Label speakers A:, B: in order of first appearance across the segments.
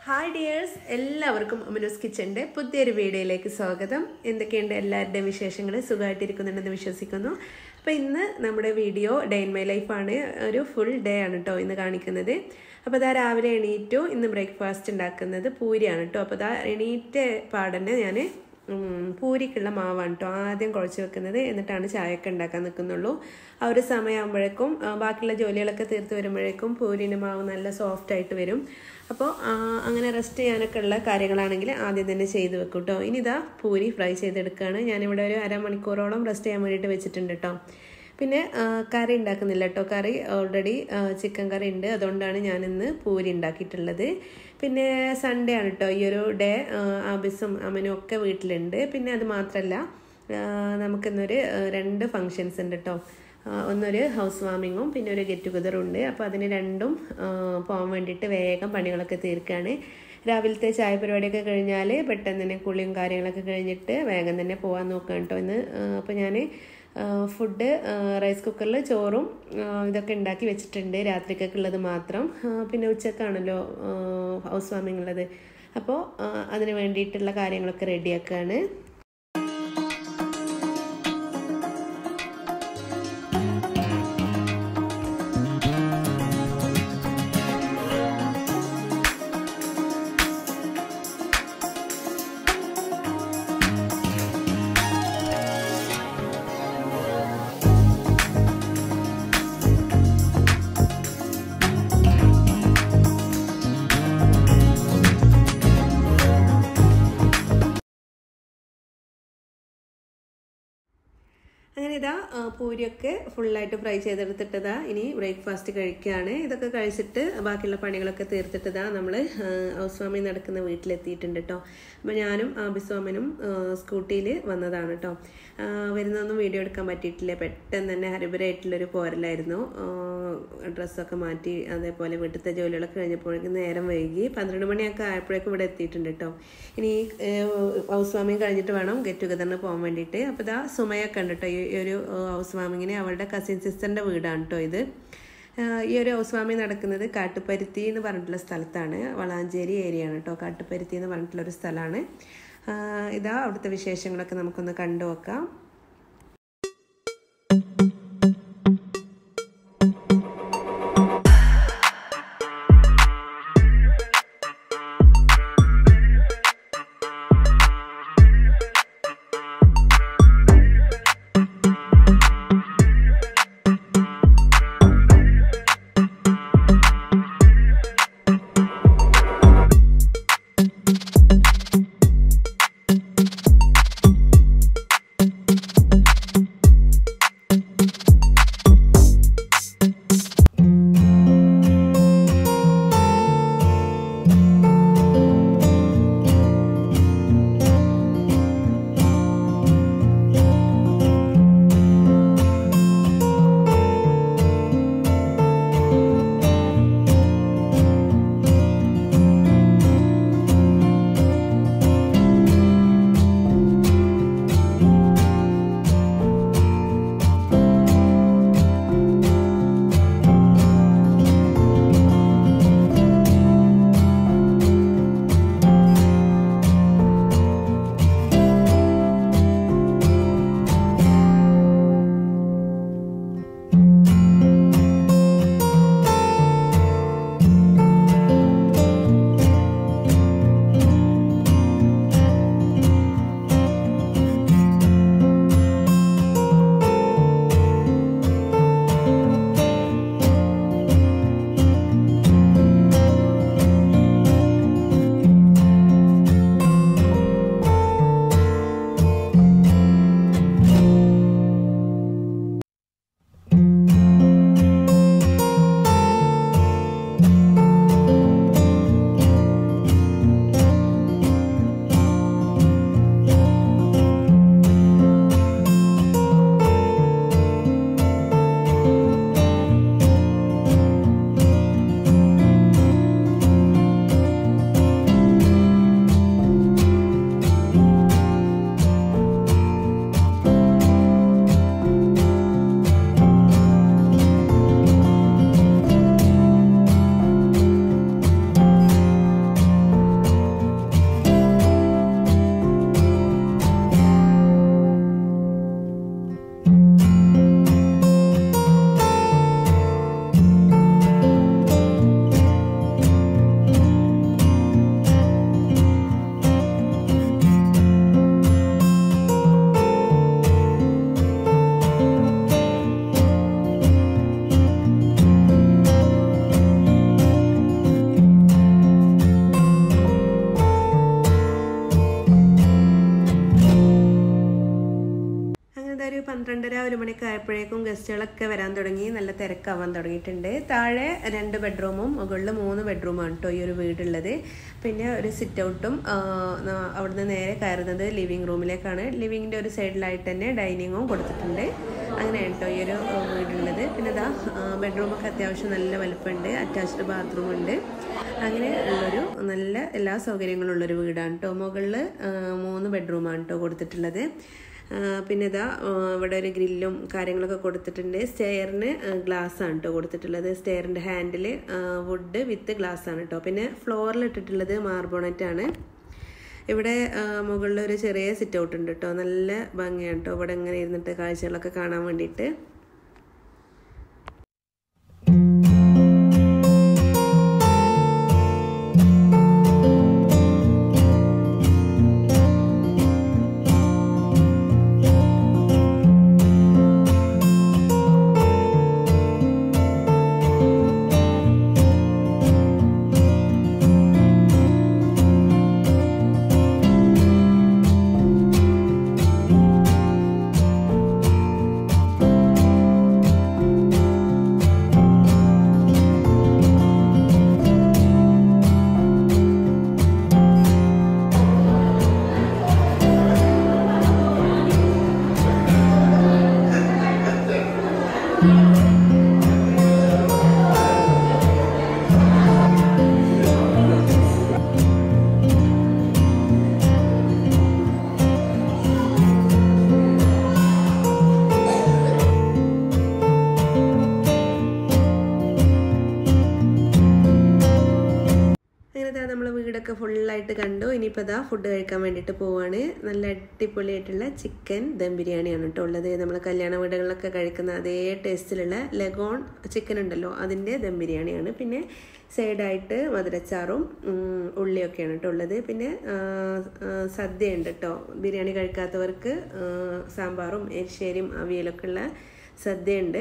A: Hi dears, എല്ലാവർക്കും അമനൂസ് കിച്ചൻ്റെ പുതിയൊരു വീഡിയോയിലേക്ക് സ്വാഗതം. എന്തൊക്കെയുണ്ട് എല്ലാവരുടെയും വിശേഷങ്ങൾ? സുഖമായിട്ടിരിക്കുന്നുണ്ടെന്ന് വിശ്വസിക്കുന്നു. അപ്പോൾ ഇന്ന് നമ്മുടെ വീഡിയോ ഡേ ഇൻ മൈ ലൈഫാണ്. ഒരു ഫുൾ ഡേ ആണ് കേട്ടോ ഇന്ന് കാണിക്കുന്നത്. അപ്പോൾ അതാ രാവിലെ എണീറ്റു. ഇന്ന് ബ്രേക്ക്ഫാസ്റ്റ് ഉണ്ടാക്കുന്നത് പൂരിയാണ് കേട്ടോ. അപ്പോൾ അതാ എണീറ്റ പാടന്നെ ഞാൻ പൂരിക്കുള്ള മാവാണ് കേട്ടോ ആദ്യം കുഴച്ച് വെക്കുന്നത്. എന്നിട്ടാണ് ചായയൊക്കെ ഉണ്ടാക്കാൻ നിൽക്കുന്നുള്ളൂ. ആ ഒരു സമയമാകുമ്പോഴേക്കും ബാക്കിയുള്ള ജോലികളൊക്കെ തീർത്ത് വരുമ്പോഴേക്കും പൂരിൻ്റെ മാവ് നല്ല സോഫ്റ്റ് ആയിട്ട് വരും. അപ്പോൾ അങ്ങനെ റെസ്റ്റ് ചെയ്യാനൊക്കെ ഉള്ള കാര്യങ്ങളാണെങ്കിൽ ആദ്യം തന്നെ ചെയ്ത് വെക്കും കേട്ടോ. ഇനി ഇതാ പൂരി ഫ്രൈ ചെയ്തെടുക്കുകയാണ്. ഞാനിവിടെ ഒരു അരമണിക്കൂറോളം റെസ്റ്റ് ചെയ്യാൻ വേണ്ടിയിട്ട് വെച്ചിട്ടുണ്ട് കേട്ടോ. പിന്നെ കറി ഉണ്ടാക്കുന്നില്ല കേട്ടോ. കറി ഓൾറെഡി ചിക്കൻ കറി ഉണ്ട്, അതുകൊണ്ടാണ് ഞാനിന്ന് പൂരി ഉണ്ടാക്കിയിട്ടുള്ളത്. പിന്നെ സൺഡേ ആണ് കേട്ടോ ഈ ഒരു ഡേ. ആബിസും അമനും ഒക്കെ വീട്ടിലുണ്ട്. പിന്നെ അത് മാത്രമല്ല, നമുക്കിന്നൊരു 2 ഫങ്ഷൻസ് ഉണ്ട് കേട്ടോ. ഒന്നൊരു ഹൗസ് വാമിങ്ങും പിന്നെ ഒരു ഗെറ്റ് ടുഗദറും ഉണ്ട്. അപ്പോൾ അതിന് രണ്ടും പോകാൻ വേണ്ടിയിട്ട് വേഗം പണികളൊക്കെ തീർക്കുകയാണ്. രാവിലത്തെ ചായ പരിപാടിയൊക്കെ കഴിഞ്ഞാൽ പെട്ടെന്ന് തന്നെ കുളിയും കാര്യങ്ങളൊക്കെ കഴിഞ്ഞിട്ട് വേഗം തന്നെ പോകാൻ നോക്കാം കേട്ടോ ഇന്ന്. അപ്പോൾ ഞാൻ ഫുഡ് റൈസ് കുക്കറിൽ ചോറും ഇതൊക്കെ ഉണ്ടാക്കി വെച്ചിട്ടുണ്ട്, രാത്രിക്കൊക്കെ ഉള്ളത് മാത്രം. പിന്നെ ഉച്ചക്കാണല്ലോ ഹൗസ് വാമിംഗ് ഉള്ളത്. അപ്പോൾ അതിന് വേണ്ടിയിട്ടുള്ള കാര്യങ്ങളൊക്കെ റെഡിയാക്കുകയാണ്. അങ്ങനെ ഇതാ പൂരിയൊക്കെ ഫുള്ളായിട്ട് ഫ്രൈ ചെയ്തെടുത്തിട്ടതാ ഇനി ബ്രേക്ക്ഫാസ്റ്റ് കഴിക്കുകയാണ്. ഇതൊക്കെ കഴിച്ചിട്ട് ബാക്കിയുള്ള പണികളൊക്കെ തീർത്തിട്ടതാ നമ്മൾ ഹൗസ് വാമിങ് നടക്കുന്ന വീട്ടിലെത്തിയിട്ടുണ്ട് കേട്ടോ. അപ്പോൾ ഞാനും ആബിസ്വാമനും സ്കൂട്ടിയിൽ വന്നതാണ് കേട്ടോ. വരുന്നൊന്നും വീഡിയോ എടുക്കാൻ പറ്റിയിട്ടില്ല. പെട്ടെന്ന് തന്നെ ഹരിപരായിട്ടുള്ളൊരു പോരലായിരുന്നു. ഡ്രസ്സൊക്കെ മാറ്റി അതേപോലെ വീട്ടിലത്തെ ജോലികളൊക്കെ കഴിഞ്ഞപ്പോഴേക്കും നേരം വൈകി. 12 മണിയൊക്കെ ആയപ്പോഴേക്കും ഇവിടെ എത്തിയിട്ടുണ്ട് കേട്ടോ. ഇനി ഹൗസ് വാമിങ് കഴിഞ്ഞിട്ട് വേണം ഗെറ്റ് ടുഗദറിന് പോകാൻ വേണ്ടിയിട്ട്. അപ്പോൾ ഇതാ സുമയൊക്കെ ഉണ്ട് കേട്ടോ. ഈ ഒരു ഹൗസ് വാമിങ്ങിന് അവളുടെ കസിൻ സിസ്റ്ററിൻ്റെ വീടാണ് കേട്ടോ ഇത്. ഈ ഒരു ഹൗസ് വാമിങ് നടക്കുന്നത് കാട്ടുപരുത്തി എന്ന് പറഞ്ഞിട്ടുള്ള സ്ഥലത്താണ്. വളാഞ്ചേരി ഏരിയ ആണ് കേട്ടോ. കാട്ടുപരുത്തി എന്ന് പറഞ്ഞിട്ടുള്ളൊരു സ്ഥലമാണ്. ഇതാ അവിടുത്തെ വിശേഷങ്ങളൊക്കെ നമുക്കൊന്ന് കണ്ടു നോക്കാം. 1 മണിയൊക്കെ ആയപ്പോഴേക്കും ഗസ്റ്റുകളൊക്കെ വരാൻ തുടങ്ങി, നല്ല തിരക്കാവാൻ തുടങ്ങിയിട്ടുണ്ട്. താഴെ 2 ബെഡ്റൂമും മുകളിൽ 3 ബെഡ്റൂമാണ് കേട്ടോ ഈ ഒരു വീടുള്ളത്. പിന്നെ ഒരു സിറ്റ് ഔട്ടും അവിടുന്ന് നേരെ കയറുന്നത് ലിവിങ് റൂമിലേക്കാണ്. ലിവിങ്ങിൻ്റെ ഒരു സൈഡിലായിട്ട് തന്നെ ഡൈനിങ്ങും കൊടുത്തിട്ടുണ്ട്. അങ്ങനെയാണ് കേട്ടോ ഈ ഒരു വീടുള്ളത്. പിന്നെ ഇതാ ബെഡ്റൂമൊക്കെ അത്യാവശ്യം നല്ല വലുപ്പമുണ്ട്, അറ്റാച്ച്ഡ് ബാത്റൂം ഉണ്ട്. അങ്ങനെ ഉള്ളൊരു നല്ല എല്ലാ സൗകര്യങ്ങളും ഉള്ളൊരു വീടാണ് കേട്ടോ. മുകളിൽ 3 ബെഡ്റൂമാണ് കേട്ടോ കൊടുത്തിട്ടുള്ളത്. പിന്നെ ഇതാ ഇവിടെ ഒരു ഗ്രില്ലും കാര്യങ്ങളൊക്കെ കൊടുത്തിട്ടുണ്ട്. സ്റ്റെയറിന് ഗ്ലാസ് ആണ് കേട്ടോ കൊടുത്തിട്ടുള്ളത്. സ്റ്റെയറിൻ്റെ ഹാൻഡിൽ വുഡ് വിത്ത് ഗ്ലാസ് ആണ് കേട്ടോ. പിന്നെ ഫ്ലോറിൽ ഇട്ടിട്ടുള്ളത് മാർബോണറ്റാണ്. ഇവിടെ മുകളിൽ ഒരു ചെറിയ സിറ്റ് ഔട്ട് ഉണ്ട് കേട്ടോ. നല്ല ഭംഗിയാണ് കേട്ടോ ഇവിടെ ഇങ്ങനെ ഇരുന്നിട്ട് കാഴ്ചകളൊക്കെ കാണാൻ വേണ്ടിയിട്ട്. നമ്മൾ വീടൊക്കെ ഫുള്ളായിട്ട് കണ്ടു. ഇനിയിപ്പോൾ ഇതാ ഫുഡ് കഴിക്കാൻ വേണ്ടിയിട്ട് പോവാണ്. നല്ല അടിപൊളിയായിട്ടുള്ള ചിക്കൻ ദം ബിരിയാണിയാണ് കേട്ടോ ഉള്ളത്. നമ്മൾ കല്യാണ വീടുകളിലൊക്കെ കഴിക്കുന്ന അതേ ടേസ്റ്റിലുള്ള ലഗോൺ ചിക്കൻ ഉണ്ടല്ലോ, അതിൻ്റെ ദം ബിരിയാണിയാണ്. പിന്നെ സൈഡായിട്ട് മധുരച്ചാറും ഉള്ളിയൊക്കെയാണ് കേട്ടോ ഉള്ളത്. പിന്നെ സദ്യ ഉണ്ട് കേട്ടോ. ബിരിയാണി കഴിക്കാത്തവർക്ക് സാമ്പാറും എരിശ്ശേരിയും അവിയലൊക്കെ ഉള്ള സദ്യ ഉണ്ട്.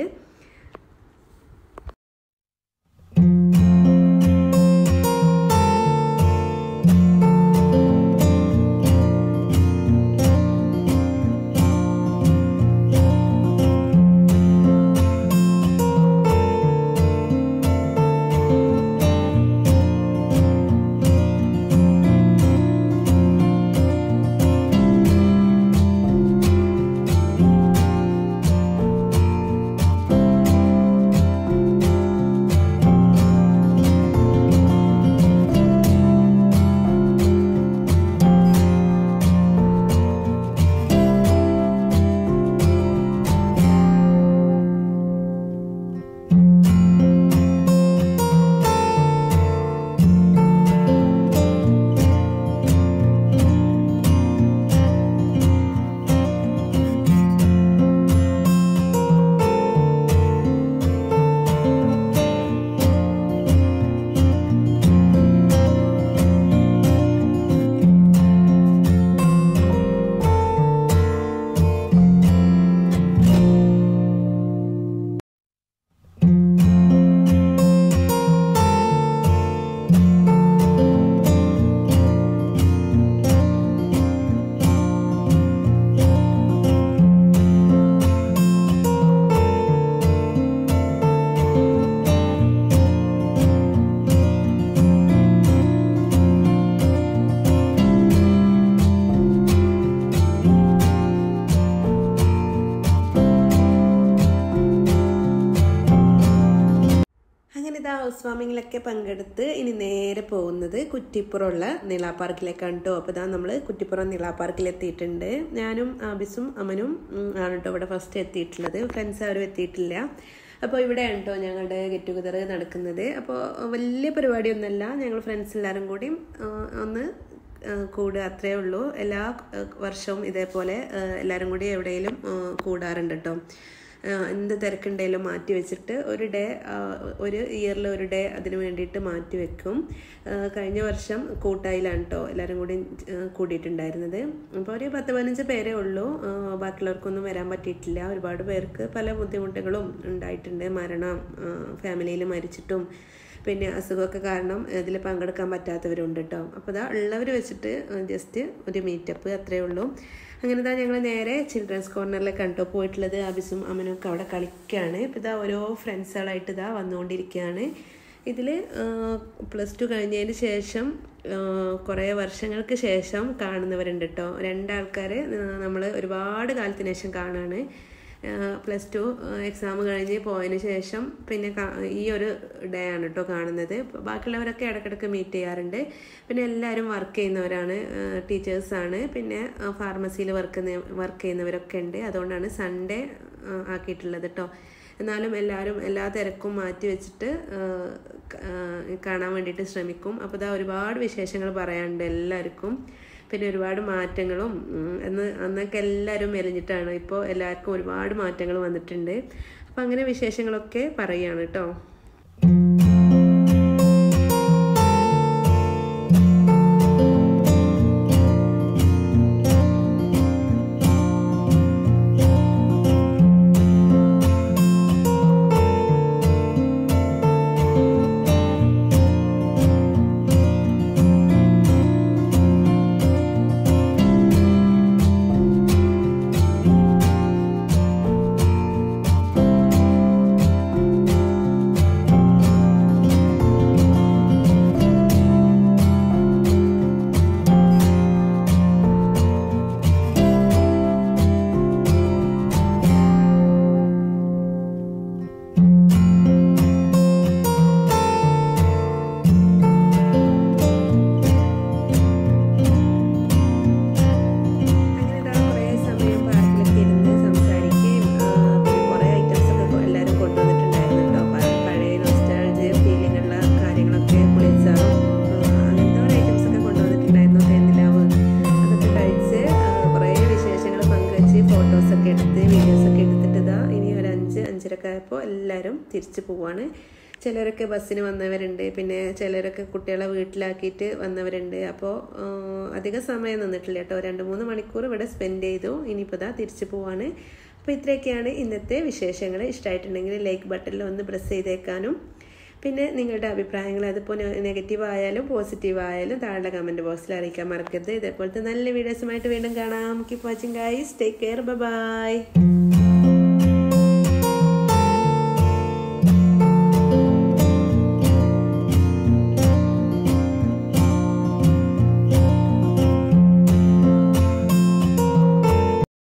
A: ഹൗസ് വാമിങ്ങിലൊക്കെ പങ്കെടുത്ത് ഇനി നേരെ പോകുന്നത് കുറ്റിപ്പുറമുള്ള നിള പാർക്കിലേക്കാണ് കേട്ടോ. അപ്പോൾ ഇതാ നമ്മൾ കുറ്റിപ്പുറം നിള പാർക്കിൽ എത്തിയിട്ടുണ്ട്. ഞാനും ആബിസും അമനും ആണ് കേട്ടോ ഇവിടെ ഫസ്റ്റ് എത്തിയിട്ടുള്ളത്. ഫ്രണ്ട്സ് ആരും എത്തിയിട്ടില്ല. അപ്പോൾ ഇവിടെയാണ് കേട്ടോ ഞങ്ങളുടെ ഗെറ്റ് ടുഗദർ നടക്കുന്നത്. അപ്പോൾ വലിയ പരിപാടിയൊന്നുമല്ല, ഞങ്ങൾ ഫ്രണ്ട്സ് എല്ലാവരും കൂടി ഒന്ന് കൂടുക അത്രേ ഉള്ളൂ. എല്ലാ വർഷവും ഇതേപോലെ എല്ലാവരും കൂടി എവിടെയെങ്കിലും കൂടാറുണ്ട് കേട്ടോ. എന്ത് തിരക്കുണ്ടെങ്കിലും മാറ്റി വെച്ചിട്ട് ഒരു ഇയറിൽ ഒരു ഡേ അതിന് വേണ്ടിയിട്ട് മാറ്റി വെക്കും. കഴിഞ്ഞ വർഷം കൂട്ടായിലാണ് കേട്ടോ എല്ലാവരും കൂടി കൂടിയിട്ടുണ്ടായിരുന്നത്. അപ്പോൾ ഒരു 10-15 പേരേ ഉള്ളൂ. ബാക്കിയുള്ളവർക്കൊന്നും വരാൻ പറ്റിയിട്ടില്ല. ഒരുപാട് പേർക്ക് പല ബുദ്ധിമുട്ടുകളും ഉണ്ടായിട്ടുണ്ട്. മരണം, ഫാമിലിയിൽ മരിച്ചിട്ടും പിന്നെ അസുഖമൊക്കെ കാരണം ഇതിൽ പങ്കെടുക്കാൻ പറ്റാത്തവരുണ്ട് കേട്ടോ. അപ്പോൾ ഇതാ ഉള്ളവർ വെച്ചിട്ട് ജസ്റ്റ് ഒരു മീറ്റപ്പ് അത്രയേ ഉള്ളൂ. അങ്ങനെ തന്നെ ഞങ്ങൾ നേരെ ചിൽഡ്രൻസ് കോർണറിലേക്ക് കേട്ടോ പോയിട്ടുള്ളത്. അബിസും അമനൊക്കെ അവിടെ കളിക്കുകയാണ്. ഇപ്പോൾ ഇതാ ഓരോ ഫ്രണ്ട്സുകളായിട്ട് ഇതാ വന്നുകൊണ്ടിരിക്കുകയാണ്. ഇതിൽ +2 കഴിഞ്ഞതിന് ശേഷം കുറേ വർഷങ്ങൾക്ക് ശേഷം കാണുന്നവരുണ്ട് കേട്ടോ. 2 ആൾക്കാർ നമ്മൾ ഒരുപാട് കാലത്തിന് ശേഷം കാണാണ്. +2 എക്സാം കഴിഞ്ഞ് പോയതിന് ശേഷം പിന്നെ ഈ ഒരു ഡേ ആണ് കേട്ടോ കാണുന്നത്. ബാക്കിയുള്ളവരൊക്കെ ഇടയ്ക്കിടയ്ക്ക് മീറ്റ് ചെയ്യാറുണ്ട്. പിന്നെ എല്ലാവരും വർക്ക് ചെയ്യുന്നവരാണ്, ടീച്ചേഴ്സാണ്, പിന്നെ ഫാർമസിയിൽ വർക്ക് ചെയ്യുന്നവരൊക്കെ ഉണ്ട്. അതുകൊണ്ടാണ് സൺഡേ ആക്കിയിട്ടുള്ളത് കേട്ടോ. എന്നാലും എല്ലാവരും എല്ലാ തിരക്കും മാറ്റി വെച്ചിട്ട് കാണാൻ വേണ്ടിയിട്ട് ശ്രമിക്കും. അപ്പോൾ ഇതാ ഒരുപാട് വിശേഷങ്ങൾ പറയാനുണ്ട് എല്ലാവർക്കും. പിന്നെ ഒരുപാട് മാറ്റങ്ങളും അന്നൊക്കെ എല്ലാവരും മെലിഞ്ഞിട്ടാണ്. ഇപ്പോൾ എല്ലാവർക്കും ഒരുപാട് മാറ്റങ്ങൾ വന്നിട്ടുണ്ട്. അപ്പം അങ്ങനെ വിശേഷങ്ങളൊക്കെ പറയുകയാണ് കേട്ടോ. ആയപ്പോൾ എല്ലാവരും തിരിച്ചു പോവാണ്. ചിലരൊക്കെ ബസ്സിന് വന്നവരുണ്ട്, പിന്നെ ചിലരൊക്കെ കുട്ടികളെ വീട്ടിലാക്കിയിട്ട് വന്നവരുണ്ട്. അപ്പോൾ അധിക സമയം നിന്നിട്ടില്ല കേട്ടോ, 2-3 മണിക്കൂർ ഇവിടെ സ്പെൻഡ് ചെയ്തു. ഇനിയിപ്പോൾ ഇതാ തിരിച്ചു പോവാണ്. അപ്പോൾ ഇത്രയൊക്കെയാണ് ഇന്നത്തെ വിശേഷങ്ങൾ. ഇഷ്ടമായിട്ടുണ്ടെങ്കിൽ ലൈക്ക് ബട്ടണിൽ ഒന്ന് പ്രസ് ചെയ്തേക്കാനും, പിന്നെ നിങ്ങളുടെ അഭിപ്രായങ്ങൾ അതിപ്പോൾ നെഗറ്റീവ് ആയാലും പോസിറ്റീവ് ആയാലും താഴെ കമൻറ്റ് ബോക്സിൽ അറിയിക്കാൻ മറക്കരുത്. ഇതേപോലത്തെ നല്ല വീഡിയോസുമായിട്ട് വീണ്ടും കാണാം. Keep watching guys, take care, by.